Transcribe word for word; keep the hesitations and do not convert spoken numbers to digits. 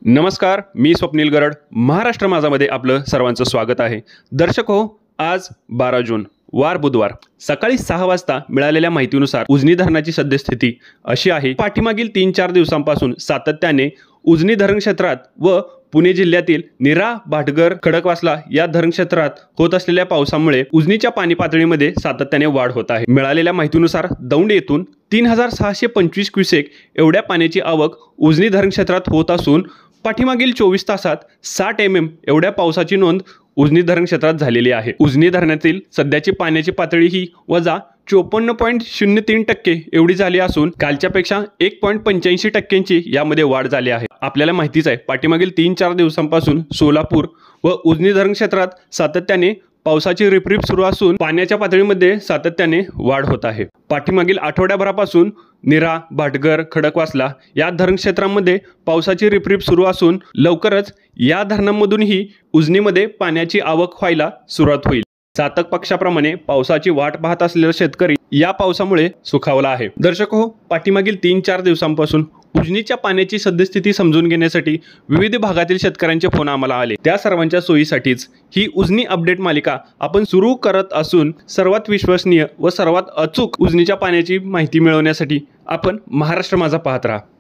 नमस्कार, मी स्वप्नील गरड. महाराष्ट्र माझामध्ये आपलं सर्वांचं स्वागत आहे. दर्शक हो, आज बारा जून वार बुधवार सकाळी सहा वाजता मिळालेल्या माहितीनुसार उजनी धरणाची सद्यस्थिती अशी आहे. पाठीमागील तीन चार दिवसांपासून सातत्याने उजनी धरण क्षेत्रात व पुणे जिल्ह्यातील नीरा, भाटघर, खडकवासला या धरण क्षेत्रात होत असलेल्या पावसामुळे उजनीच्या पाणी पातळीमध्ये सातत्याने वाढ होत आहे. मिळालेल्या माहितीनुसार दौंड येथून तीन हजार सहाशे पंचवीस क्युसेक एवढ्या पाण्याची आवक उजनी धरण क्षेत्रात होत असून पाठीमागील चोवीस तासात साठ एम एम एवढ्या पावसाची नोंद उजनी धरण क्षेत्रात झालेली आहे. उजनी धरणातील सध्याची पाण्याची पातळी ही वजा चोपन्न पॉईंट शून्य तीन टक्के एवढी झाली असून कालच्यापेक्षा एक पॉईंट पंच्याऐंशी टक्क्यांची यामध्ये वाढ झाली आहे. आपल्याला माहितीच आहे, पाठीमागील तीन चार दिवसांपासून सोलापूर व उजनी धरण क्षेत्रात सातत्याने पावसाची रिपरिप सुरू असून पाण्याच्या पातळीमध्ये सातत्याने वाढ होत आहे. पाठीमागील आठवड्याभरापासून नीरा, भाटघर, खडकवासला या धरण क्षेत्रांमध्ये पावसाची रिपरिप सुरू असून लवकरच या धरणांमधूनही उजनीमध्ये पाण्याची आवक व्हायला सुरुवात होईल. चातक पक्षाप्रमाणे पावसाची वाट पाहत असलेला शेतकरी या पावसामुळे सुखावला आहे. दर्शक हो, पाठीमागील तीन चार दिवसांपासून उजनीच्या पाण्याची सद्यस्थिती समजून घेण्यासाठी विविध भागातील शेतकऱ्यांचे फोन आम्हाला आले. त्या सर्वांच्या सोयीसाठीच ही उजनी अपडेट मालिका आपण सुरू करत असून सर्वात विश्वसनीय व सर्वात अचूक उजनीच्या पाण्याची माहिती मिळवण्यासाठी आपण महाराष्ट्र माझा पाहत राहा.